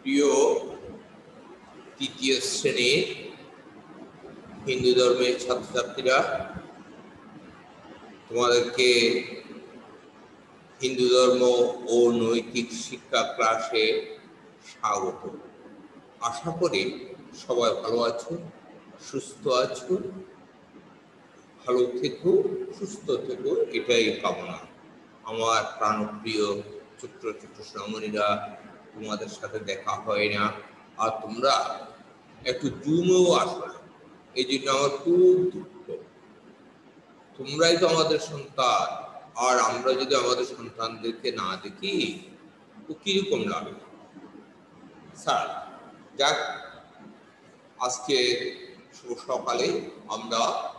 প্রিয় তৃতীয় শ্রেণীর হিন্দু ধর্মের ছাত্রছাত্রীরা, তোমাদেরকে হিন্দু ধর্ম ও নৈতিক শিক্ষা ক্লাসে স্বাগত। আশা করি সবাই ভালো আছো, সুস্থ আছো। ভালো থেকো, সুস্থ থেকো, এটাই কামনা। আমার প্রাণপ্রিয় ছোট্ট ছোট্ট সোনামণিরা, তোমাদের সাথে দেখা হয় না, আর তোমরা একটু জুমেও আসো না, এই জন্য আমার খুব দুঃখ। তোমরাই তো আমাদের সন্তান, আর আমরা যদি আমাদের সন্তানদেরকে না দেখি তো কিরকম লাগে। স্যার, যাক, আজকে সকালে আমরা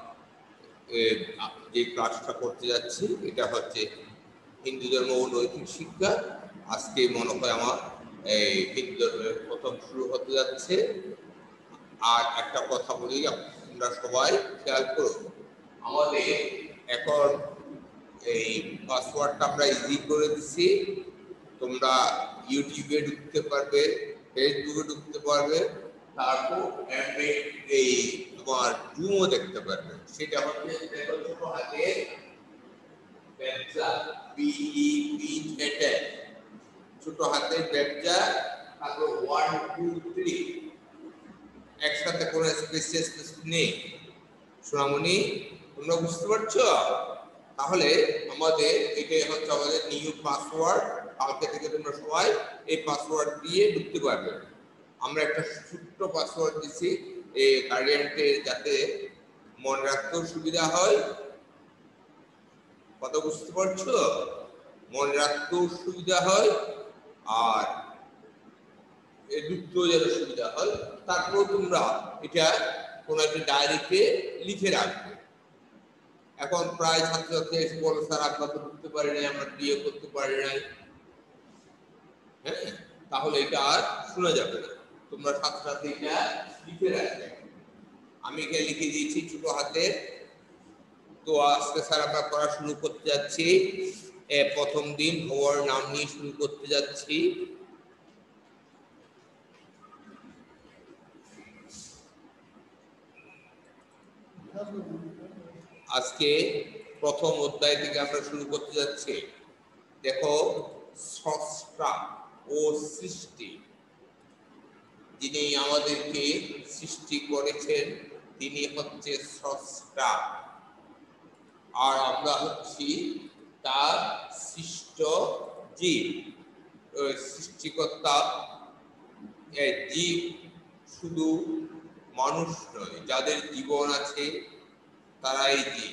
যে ক্লাসটা করতে যাচ্ছি এটা হচ্ছে হিন্দু ধর্ম ও নৈতিক শিক্ষা। আজকে মনে হয় আমার হিন্দু ধর্মের প্রথম শুরু হতে যাচ্ছে। আর একটা কথা বলি, আমরা সবাই খেয়াল করো, আমাদের এখন এই পাসওয়ার্ডটা আমরা ইজি করে দিচ্ছি। তোমরা ইউটিউবে ঢুকতে পারবে, ফেসবুকে ঢুকতে পারবে, তারপর এই তোমার জুমও দেখতে পারবে। সেটা হচ্ছে ছোট হাতে ব্যবসা, ছোট হাতের ব্যবসা, তারপর 1 2 3 একসাথে কোনো স্পেস নেই। সোনামণি, তোমরা বুঝতে পারছো? তাহলে আমাদের এটাই হচ্ছে আমাদের নিউ পাসওয়ার্ড। কালকে থেকে তোমরা সবাই এই পাসওয়ার্ড দিয়ে ঢুকতে পারবে। আমরা একটা ছোট্ট পাসওয়ার্ড দিচ্ছি এই গার্ডিয়ানকে, যাতে মনে রাখতেও সুবিধা হয়। কথা বুঝতে পারছো? মনে রাখতেও সুবিধা হয় আর ঢুকতেও যেন সুবিধা হয়। তারপর তোমরা এটা কোনো একটা ডায়েরিতে লিখে রাখবে। এখন প্রায় ছাত্রছাত্রী এসে বলো, স্যার আমরা তো ঢুকতে পারি নাই, আমরা বিয়ে করতে পারি নাই। হ্যাঁ, তাহলে এটা আর শোনা যাবে না। তোমরা ছাত্রছাত্রী এটা লিখে রাখবে। আমি এখানে লিখে দিয়েছি ছোট হাতে। তো আজকে স্যার আমরা পড়া শুরু করতে যাচ্ছি। প্রথম দিন ভগবানের নাম নিয়ে শুরু করতে যাচ্ছি। আজকে প্রথম অধ্যায় থেকে আমরা শুরু করতে যাচ্ছি। দেখো, স্রষ্টা ও সৃষ্টি, যিনি আমাদেরকে সৃষ্টি করেছেন তিনি হচ্ছে স্রষ্টা, আর আমরা হচ্ছি তার সৃষ্ট জীব। সৃষ্টিকর্তা জীব শুধু মানুষ নয়, যাদের জীবন আছে তারাই জীব।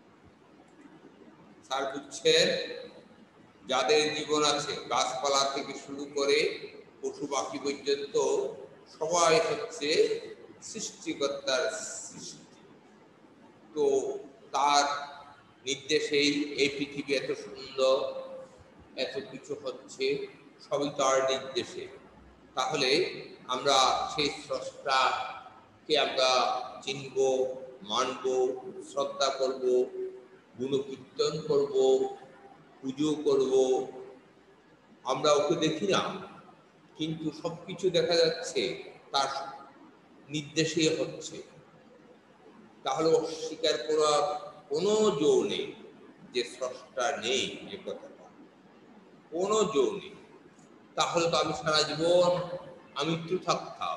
স্যার বুঝছেন? যাদের জীবন আছে, গাছপালা থেকে শুরু করে পশু পাখি পর্যন্ত সবাই হচ্ছে সৃষ্টিকর্তার সৃষ্টি। তো তার নির্দেশেই এই পৃথিবী এত সুন্দর, এত কিছু হচ্ছে, সবই তার নির্দেশে। তাহলে আমরা সেই স্রষ্টাকে আমরা চিনব, মানব, শ্রদ্ধা করব, গুণকীর্তন করব, পুজো করব। আমরা ওকে দেখি না, কিন্তু সবকিছু দেখা যাচ্ছে তার নির্দেশে হচ্ছে। তাহলে অস্বীকার করার কোনো জো নেই যে স্রষ্টা নেই, এ কথাটা কোনো জো নেই। তাহলে তো আমি সারা জীবন আমৃত্যু থাকতাম।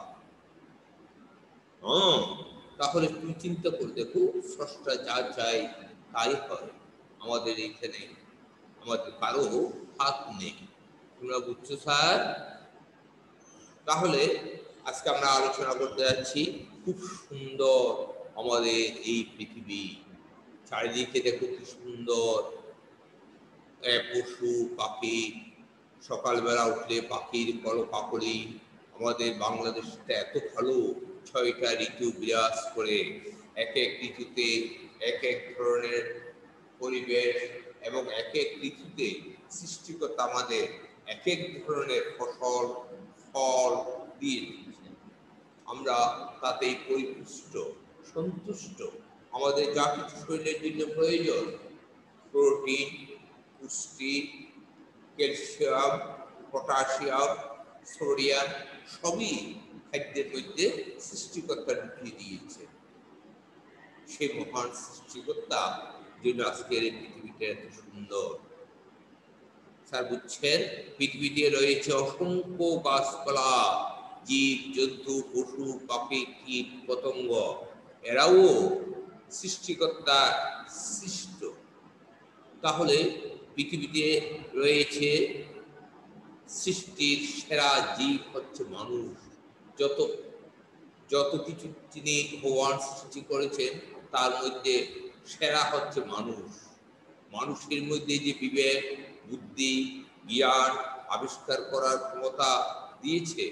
তাহলে তুমি চিন্তা করে দেখো, স্রষ্টা যা চাই তাই হয়। আমাদের এইখানে আমাদের কারো হাত নেই। তোমরা বুঝছো স্যার? তাহলে আজকে আমরা আলোচনা করতে যাচ্ছি খুব সুন্দর আমাদের এই পৃথিবী। চারিদিকে দেখো কি সুন্দর, পশু পাখি, সকালবেলা উঠলে পাখির কলকাকলি। আমাদের বাংলাদেশটা এত ভালো, 6টা ঋতু বিরাজ করে, এক এক ঋতুতে এক এক ধরনের পরিবেশ, এবং এক এক ঋতুতে সৃষ্টিকর্তা আমাদের এক এক ধরনের ফসল ফল দিয়ে দিয়েছে। আমরা তাতেই পরিপুষ্ট, সন্তুষ্ট। আমাদের যা কিছু শরীরের জন্য প্রয়োজন, প্রোটিন, পুষ্টি, ক্যালসিয়াম, পটাশিয়াম, সোডিয়াম সবই খাদ্যের মধ্যে সৃষ্টিকর্তা ঢুকিয়ে দিয়েছে। সেই মহান সৃষ্টিকর্তা জন্য আজকের এই পৃথিবীটা এত সুন্দর। স্যার বুঝছেন, পৃথিবীতে রয়েছে অসংখ্য গাছপালা, জীব জন্তু, পশু পাখি, কীট পতঙ্গ, এরাও সৃষ্টিকর্তা সৃষ্ট। তাহলে পৃথিবীতে রয়েছে সৃষ্টির সেরা জীব হচ্ছে মানুষ। যত যত কিছু তিনি ভগবান সৃষ্টি করেছেন তার মধ্যে সেরা হচ্ছে মানুষ। মানুষের মধ্যে যে বিবেক, বুদ্ধি, জ্ঞান আবিষ্কার করার ক্ষমতা দিয়েছে,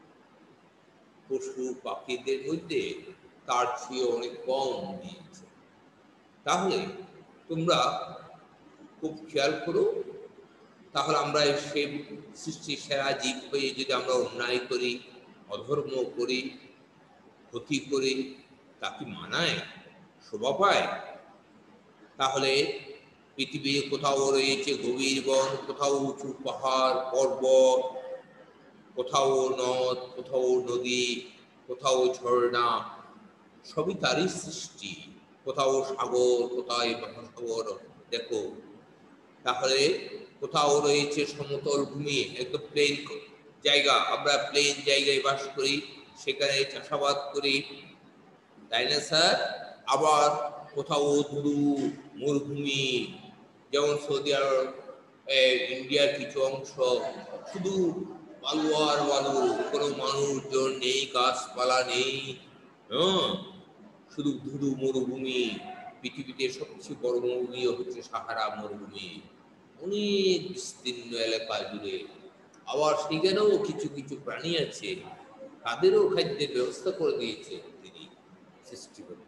পশু পাখিদের মধ্যে তার চেয়ে অনেক কম দিয়েছে। তাহলে তোমরা খুব খেয়াল করো, তাহলে আমরা সে সৃষ্টির সেরা জীব হয়ে যদি আমরা অন্যায় করি, অধর্ম করি, ক্ষতি করি, তা কি মানায়, শোভা পায়? তাহলে পৃথিবীর কোথাও রয়েছে গভীর বন, কোথাও উঁচু পাহাড় পর্বত, কোথাও নদ, কোথাও নদী, কোথাও ঝর্ণা, সবই তারই সৃষ্টি। কোথাও সাগর, কোথাও মহাসাগর দেখো। তাহলে কোথাও রয়েছে সমতল ভূমি, একদম প্লেন জায়গা, আমরা প্লেন জায়গায় বাস করি, সেখানে চাষাবাদ করি, তাই না স্যার? আবার কোথাও ধরু মরুভূমি, যেমন সৌদি আরব, ইন্ডিয়ার কিছু অংশ, শুধু বালু আর বালু, কোনো মানুষজন নেই, গাছপালা নেই, হ্যাঁ, শুধু ধুধু মরুভূমি। পৃথিবীতে সবচেয়ে বড় মরুভূমি হচ্ছে সাহারা মরুভূমি, অনেক বিস্তীর্ণ এলাকা জুড়ে। আবার সেখানেও কিছু কিছু প্রাণী আছে, তাদেরও খাদ্যের ব্যবস্থা করে দিয়েছে তিনি সৃষ্টিকর্তা।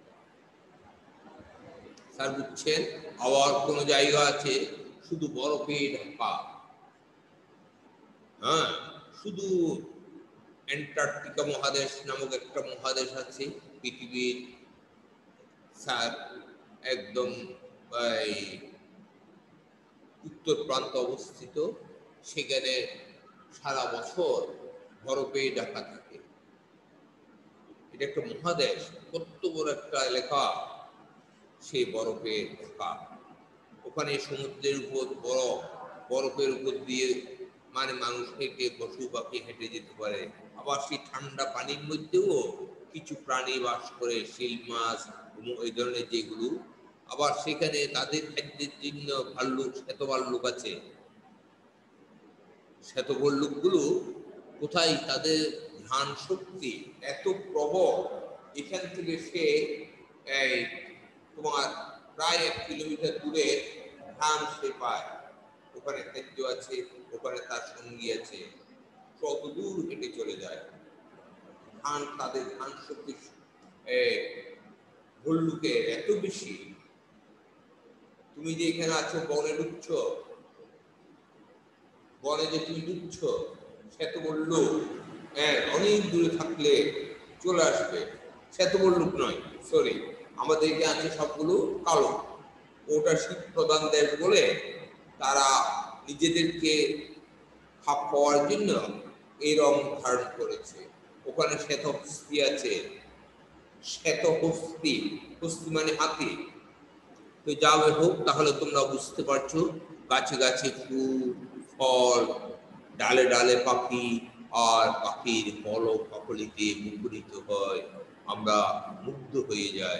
স্যার বুঝছেন? আবার কোন জায়গা আছে শুধু বরফে ঢাকা, হ্যাঁ, শুধু অ্যান্টার্কটিকা মহাদেশ নামক একটা মহাদেশ আছে পৃথিবীর, স্যার একদম উত্তর প্রান্ত অবস্থিত, সেখানে সারা বছর বরফে ঢাকা থাকে। এটা একটা মহাদেশ, কত বড় একটা এলাকা, সেই বরফে ঢাকা। ওখানে সমুদ্রের উপর বরফ, বরফের উপর দিয়ে মানে মানুষ হেঁটে, পশু পাখি হেঁটে যেতে পারে। আবার সেই ঠান্ডা পানির মধ্যেও কিছু প্রাণী বাস করে, শিল মাছ, এই ধরনের যেগুলো। আবার সেখানে তাদের খাদ্যের জন্য ভাল্লুক, শ্বেত ভাল্লুক আছে। শ্বেত ভাল্লুকগুলো কোথায়, তাদের ঘ্রাণ শক্তি এত প্রবল, এখান থেকে সে তোমার প্রায় 1 কিলোমিটার দূরে ঘ্রাণ সে পায়। ওখানে খাদ্য আছে, ওখানে তার সঙ্গী আছে, কত দূর হেঁটে চলে যায়। তাদের ঘ্রাণ শক্তি ভল্লুকের এত বেশি। তুমি যে এখানে আছো, বনে ঢুকছ, বনে যে তুমি ঢুকছ, শ্বেত ভাল্লুক অনেক দূরে থাকলে চলে আসবে। শ্বেত ভাল্লুক নয়, সরি, আমাদের এখানে আছে সবগুলো কালো। ওটা শীত প্রধান দেশ বলে তারা নিজেদেরকে খাপ খাওয়ার জন্য এই রং ধারণ করেছে। ওখানে শ্বেত হস্তি আছে, শ্বেত হস্তি, হস্তি মানে হাতি। তো যা হোক, তাহলে তোমরা বুঝতে পারছো, গাছে গাছে ফুল ফল, ডালে ডালে পাখি, আর পাখির পলক পাখলিতে মুখরিত হয়, আমরা মুগ্ধ হয়ে যাই।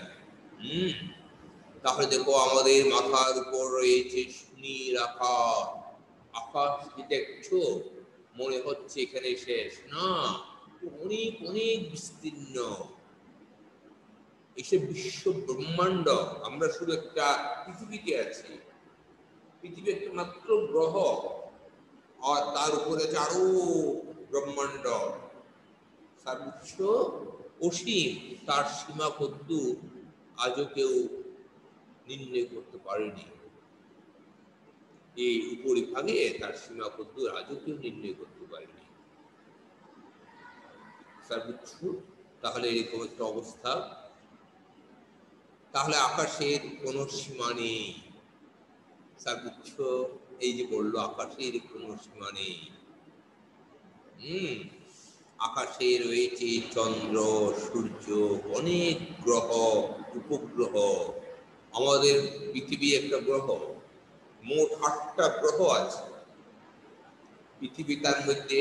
তাহলে দেখো, আমাদের মাথার উপর রয়েছে সুনীল আকাশ। আকাশ কি দেখছো? মনে হচ্ছে এখানে শেষ না, অনেক অনেক বিস্তীর্ণ। এসব বিশ্ব ব্রহ্মাণ্ড, আমরা শুধু একটা পৃথিবীতে আছি। পৃথিবী একটা মাত্র গ্রহ, আর তার উপরে আরো ব্রহ্মাণ্ড সর্বোচ্চ অসীম। তার সীমা কদ্দূর আজও কেউ নির্ণয় করতে পারেনি। এই উপরিভাগে তার সীমা কদ্দূর আজও কেউ নির্ণয় করতে পারেনি। সর্বোচ্চ, তাহলে এরকম একটা অবস্থা। তাহলে আকাশের কোনো সীমা নেই। সর্বোচ্চ এই যে বললো, আকাশের কোনো সীমা নেই। হুম, আকাশে রয়েছে চন্দ্র, সূর্য, অনেক গ্রহ, উপগ্রহ। আমাদের পৃথিবী একটা গ্রহ। মোট 8টা গ্রহ আছে। পৃথিবী তার মধ্যে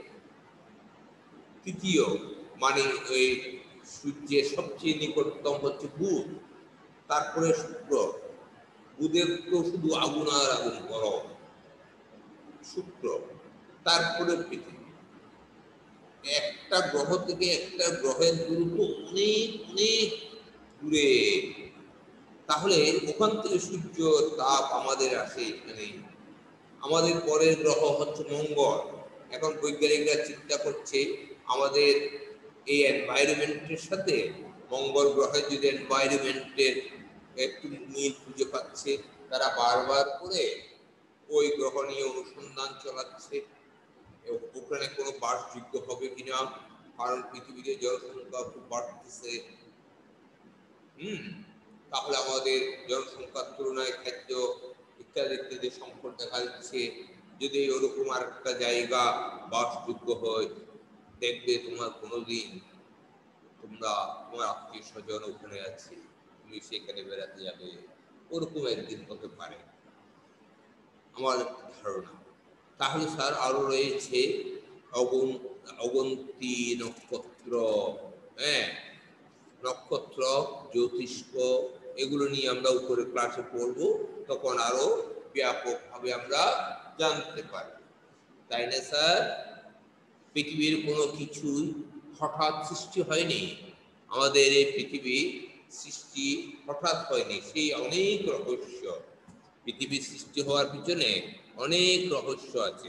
তৃতীয়, মানে ওই সূর্যের সবচেয়ে নিকটতম হচ্ছে বুধ, তারপরে শুক্র। বুধের তো শুধু আগুন আর আগুন, গরম। শুক্র, তারপরে পৃথিবী। একটা গ্রহ থেকে একটা গ্রহের দূরত্ব অনেক অনেক দূরে। তাহলে ওখান থেকে সূর্য তাপ আমাদের আসে এখানে। আমাদের পরের গ্রহ হচ্ছে মঙ্গল। এখন বৈজ্ঞানিকরা চিন্তা করছে আমাদের এই এনভায়রনমেন্টের সাথে মঙ্গল গ্রহের যদি এনভায়রনমেন্টের একটু মিল খুঁজে পাচ্ছে, তারা বারবার করে ওই গ্রহ নিয়ে অনুসন্ধান চালাচ্ছে ওখানে কোনো বাসযোগ্য হবে কিনা। কারণ পৃথিবীতে জনসংখ্যা খুব বাড়তেছে। তাহলে আমাদের জনসংখ্যার তুলনায় খাদ্য ইত্যাদি ইত্যাদি সংকট দেখা দিচ্ছে। যদি ওরকম আর একটা জায়গা বাসযোগ্য হয়, দেখবে তোমার কোনোদিন তোমার আত্মীয় স্বজন ওখানে আছে, তুমি সেখানে বেড়াতে যাবে। ওরকম একদিন হতে পারে আমার ধারণা। তাহলে স্যার আরো রয়েছে অগন্তি নক্ষত্র, হ্যাঁ, নক্ষত্র, জ্যোতিষ্ক, এগুলো নিয়ে আমরা উপরে ক্লাসে পড়ব, তখন আরো ব্যাপকভাবে আমরা জানতে পারি। তাই না স্যার? পৃথিবীর কোনো কিছুই হঠাৎ সৃষ্টি হয়নি। আমাদের এই পৃথিবী সৃষ্টি হঠাৎ হয়নি, সেই অনেক রহস্য। পৃথিবীর সৃষ্টি হওয়ার পিছনে অনেক রহস্য আছে।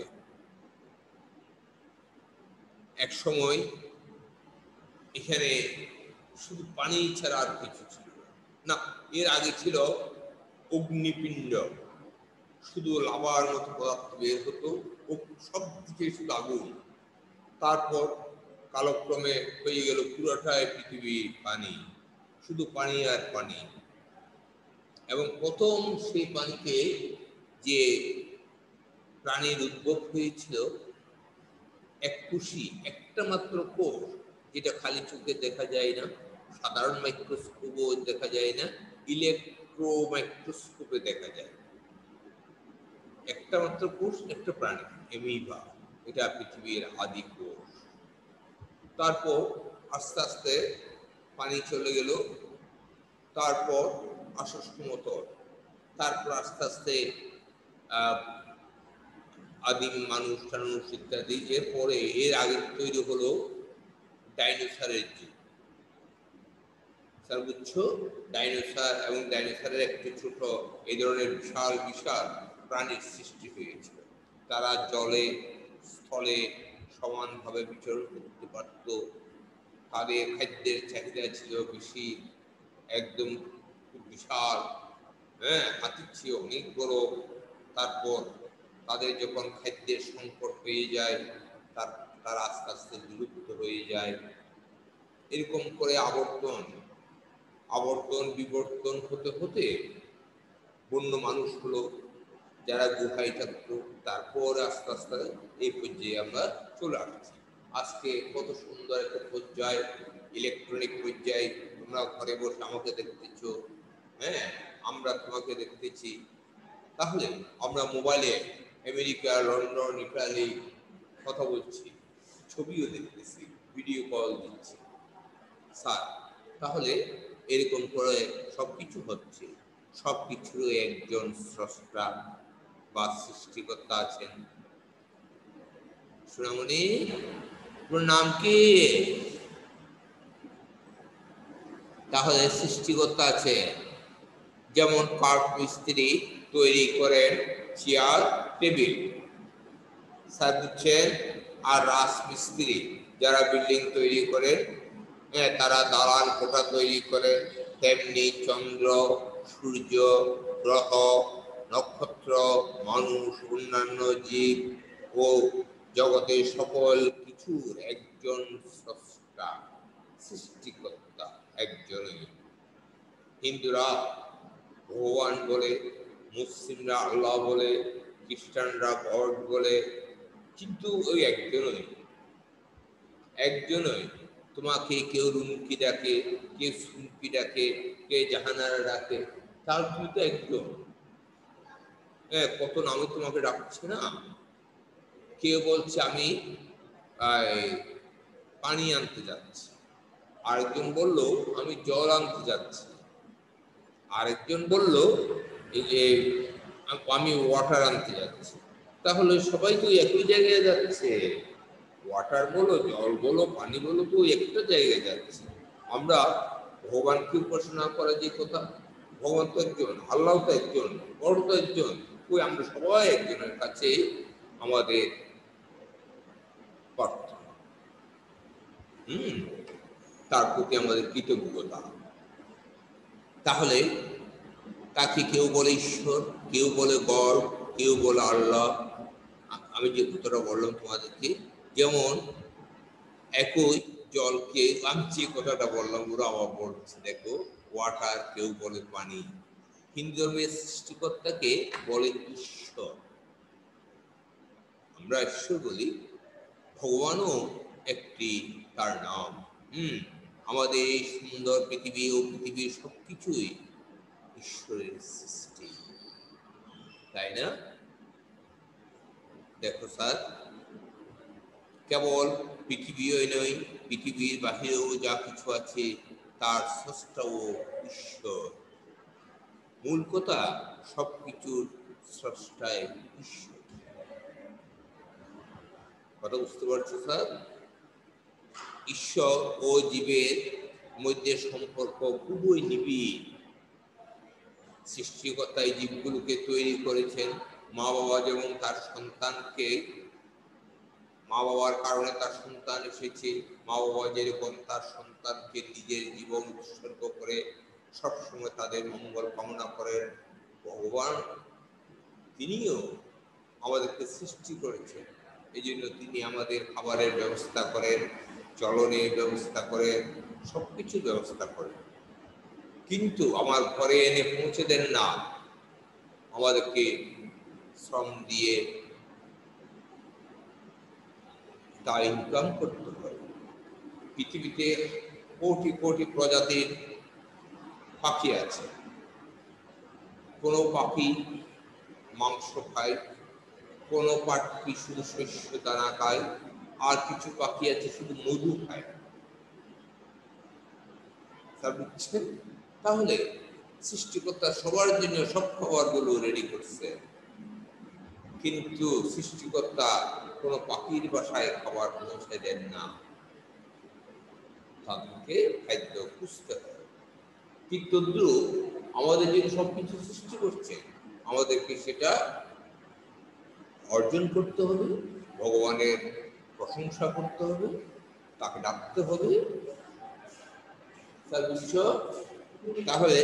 এক সময় এখানে শুধু পানি ছাড়া আর কিছু ছিল না। এর আগে ছিল অগ্নিপিণ্ড, শুধু লাভার মতো পদার্থ বের হতো, সব দিকে শুধু আগুন। তারপর কালক্রমে হয়ে গেল পুরোটাই পৃথিবী পানি, শুধু পানি আর পানি। এবং প্রথম সেই পানিতে যে প্রাণীর উদ্ভব হয়েছিল, এককোষী, একটা মাত্র কোষ, যেটা খালি চোখে দেখা যায় না, সাধারণ মাইক্রোস্কোপও দেখা যায় না, ইলেকট্রো মাইক্রোস্কোপে দেখা যায়। একটা মাত্র কোষ, একটা প্রাণী, অ্যামিবা, এটা পৃথিবীর আদি কোষ। তারপর আস্তে আস্তে পানি চলে গেল, তারপর আসো সমতল, তারপর আস্তে আস্তে আদিম মানুষ টানুষ ইত্যাদি। এরপরে এর আগে তৈরি হলো ডাইনোসরের যুগ। স্যার বুঝছো? ডাইনোসর এবং ডাইনোসরের একটি ছোট এই ধরনের বিশাল বিশাল প্রাণীর সৃষ্টি হয়েছিল। তারা জলে স্থলে সমানভাবে বিচরণ করতে পারত। তাদের খাদ্যের চাহিদা ছিল বেশি, একদম খুব বিশাল, হ্যাঁ, হাতির চেয়ে অনেক বড়। তারপর তাদের যখন খাদ্যের সংকট হয়ে যায়, তারা আস্তে আস্তে বিলুপ্ত হয়ে যায়। এরকম করে আবর্তন বিবর্তন হতে হতে বন্য মানুষ হলো, যারা গুহায় থাকতো। তারপর আস্তে আস্তে এই পর্যায়ে আমরা চলে আসছি। আজকে কত সুন্দর একটা পর্যায়, ইলেকট্রনিক পর্যায়। তোমরা ঘরে বসে আমাকে দেখতেছ, হ্যাঁ, আমরা তোমাকে দেখতেছি। তাহলে আমরা মোবাইলে আমেরিকা, লন্ডন, ইটালি কথা বলছি, ছবিও দেখতেছি, ভিডিও কল দিচ্ছি। স্যার, তাহলে এরকম করে সবকিছু হচ্ছে, সবকিছুর একজন স্রষ্টা বা সৃষ্টিকর্তা আছেন। সোনামণি, তোর নাম কি? তাহলে সৃষ্টিকর্তা আছে, যেমন কাঠ মিস্ত্রি তৈরি করেন চেয়ার টেবিল, স্যার বুঝছেন? আর রাজমিস্ত্রি যারা বিল্ডিং তৈরি করেন, হ্যাঁ, তারা দালান কোঠা তৈরি করেন। তেমনি চন্দ্র, সূর্য, গ্রহ, নক্ষত্র, মানুষ, অন্যান্য জীব ও জগতের সকল কিছুর একজন স্রষ্টা, সৃষ্টিকর্তা একজনই। হিন্দুরা ভগবান বলে, মুসলিমরা আল্লাহ বলে, খ্রিস্টানরা গড বলে, কিন্তু ওই একজনই। একজনই। তোমাকে কেউ রুমকি ডাকে, কেউ সুমকি ডাকে, কে জাহানারা ডাকে, তার তুমি তো একজন। হ্যাঁ, কত নামে তোমাকে ডাকছে না। কেউ বলছে আমি পানি আনতে যাচ্ছি, আরেকজন বলল আমি জল আনতে যাচ্ছি, আরেকজন বলল এই যে আমি ওয়াটার আনতে যাচ্ছি। তাহলে সবাই তো একই জায়গায় যাচ্ছে। ওয়াটার বলো, জল বলো, পানি বলো, তো একটা জায়গায় যাচ্ছে। আমরা ভগবানকে উপাসনা করা যে কথা, ভগবান তো একজন, আল্লাহ তো একজন, বড় তো একজন। ওই আমরা সবাই একজনের কাছে আমাদের প্রার্থনা, তার প্রতি আমাদের কৃতজ্ঞতা। তাহলে তাকে কেউ বলে ঈশ্বর, কেউ বলে গড, কেউ বলে আল্লাহ। আমি যে কথাটা বললাম তোমাদেরকে, যেমন একই জলকে, আমি যে কথাটা বললাম ওরা আবার বলছে, দেখো ওয়াটার, কেউ বলে পানি। হিন্দু ধর্মের সৃষ্টিকর্তাকে বলে ঈশ্বর, আমরা ঈশ্বর বলি। ভগবানও একটি তার নাম। আমাদের এই সুন্দর পৃথিবী ও পৃথিবীর সবকিছুই ঈশ্বরের সৃষ্টি, তাই না? দেখো স্যার, কেবল পৃথিবীও নয়, পৃথিবীর বাহিরেও যা কিছু আছে তার স্রষ্টাও ঈশ্বর। মূল কথা, সবকিছুর স্রষ্টায় ঈশ্বর। কথা বুঝতে পারছো স্যার? ঈশ্বর ও জীবের মধ্যে সম্পর্ক খুবই নিবিড়। সৃষ্টিকর্তা এই জীবগুলোকে তৈরি করেছেন। মা বাবা যেমন তার সন্তানকে, মা বাবার কারণে তার সন্তান এসেছে, মা বাবা যেরকম তার সন্তানকে নিজের জীবন উৎসর্গ করে সবসময় তাদের মঙ্গল কামনা করেন, ভগবান তিনিও আমাদেরকে সৃষ্টি করেছেন। এই জন্য তিনি আমাদের খাবারের ব্যবস্থা করেন, চলনের ব্যবস্থা করেন, সবকিছু ব্যবস্থা করেন। কিন্তু আমার ঘরে এনে পৌঁছে দেন না, আমাদেরকে শ্রম দিয়ে তা ইনকাম করতে হয়। পৃথিবীতে কোটি কোটি প্রজাতির পাখি আছে। কোনো পাখি মাংস খায়, কোনো পাখি শুধু শস্য দানা খায়, আর কিছু পাখি আছে শুধু মধু খায়। তা বুঝছেন? তাহলে সৃষ্টিকর্তা সবার জন্য সব খাবারগুলো রেডি করছে, কিন্তু সৃষ্টিকর্তা কোনো পাখির বাসায় খাবার পৌঁছে দেন না, তাদেরকে খাদ্য খুঁজতে হয়। ঠিক তদ্রুপ আমাদের যে সবকিছু সৃষ্টি করছে, আমাদেরকে সেটা অর্জন করতে হবে, ভগবানের প্রশংসা করতে হবে, তাকে ডাকতে হবে। তার বিশ্ব তাহলে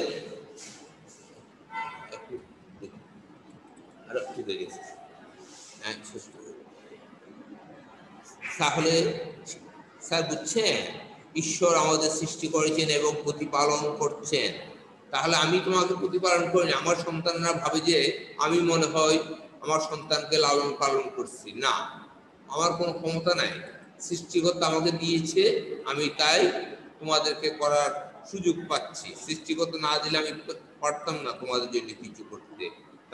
তাহলে স্যার বুঝছেন, ঈশ্বর আমাদের সৃষ্টি করেছেন এবং প্রতিপালন করছেন। তাহলে আমি তোমাকে প্রতিপালন করি, আমার সন্তানরা ভাবে যে আমি মনে হয় আমার সন্তানকে লালন পালন করছি। না, আমার কোনো ক্ষমতা নাই, সৃষ্টিকর্তা আমাকে দিয়েছে, আমি তাই তোমাদেরকে করার সুযোগ পাচ্ছি। সৃষ্টিকর্তা না দিলে আমি পারতাম না তোমাদের জন্য কিছু করতে।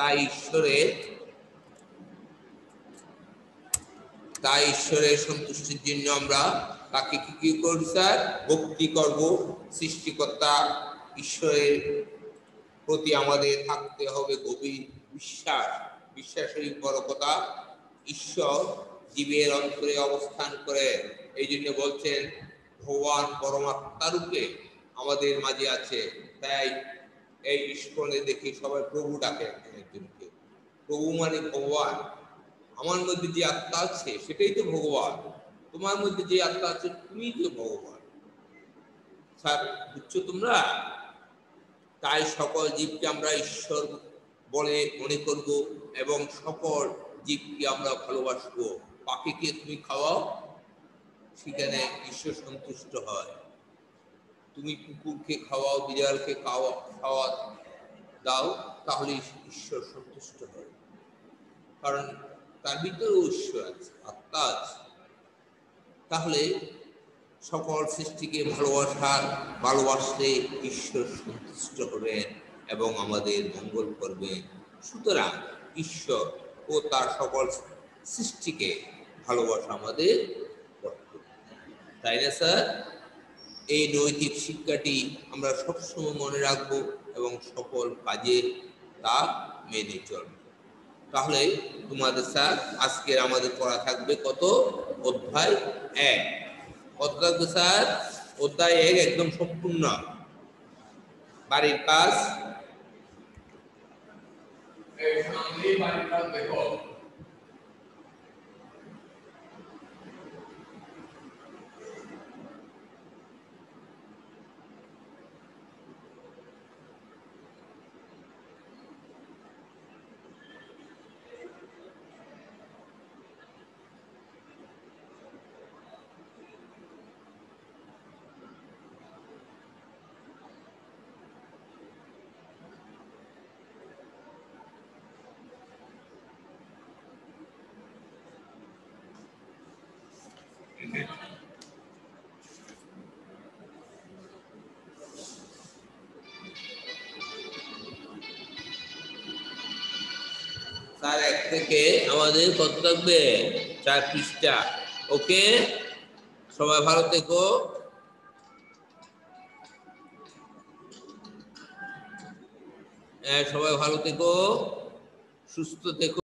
তাই ঈশ্বরের সন্তুষ্টির জন্য আমরা তাকে কি করব স্যার? ভক্তি করব। সৃষ্টিকর্তা ঈশ্বরের প্রতি আমাদের থাকতে হবে গভীর বিশ্বাস। বিশ্বাসের বড় কথা, ঈশ্বর জীবের অন্তরে অবস্থান করে। এই জন্য বলছেন ভগবান পরমাত্মা রূপে আমাদের মাঝে আছে। তাই এই ইস্কনে দেখি সবাই প্রভু ডাকে একজনকে। প্রভু মানে ভগবান। আমার মধ্যে যে আত্মা আছে সেটাই তো ভগবান, তোমার মধ্যে যে আত্মা আছে তুমি তো ভগবান। স্যার বুঝছো তোমরা? তাই সকল জীবকে আমরা ঈশ্বর বলে মনে করব এবং সকল জীবকে আমরা ভালোবাসবো। পাখিকে তুমি খাওয়াও, সেখানে ঈশ্বর সন্তুষ্ট হয়। তুমি কুকুরকে খাওয়াও, বিড়ালকে খাওয়া দাও, তাহলে ঈশ্বর সন্তুষ্ট হয়, কারণ তার ভিতরেও ঈশ্বর আছে, আত্মা আছে। তাহলে সকল সৃষ্টিকে ভালোবাসলে ঈশ্বর সন্তুষ্ট হবেন এবং আমাদের মঙ্গল করবেন। সুতরাং ঈশ্বর ও তার সকল সৃষ্টিকে ভালোবাসা আমাদের কর্তব্য, তাই না স্যার? এই নৈতিক শিক্ষাটি আমরা সবসময় মনে রাখবো এবং সকল কাজে তা মেনে চলব। তাহলে তোমাদের স্যার আজকের আমাদের পড়া থাকবে কত? অধ্যায় 1। কত থাকবে স্যার? অধ্যায় 1 একদম সম্পূর্ণ। বাড়ির কাজ দেখো। স্যার 1 থেকে আমাদের কত থাকবে? 4 পৃষ্ঠা। ওকে, সবাই ভালো থেকো। সবাই ভালো থেকো, সুস্থ থেকো।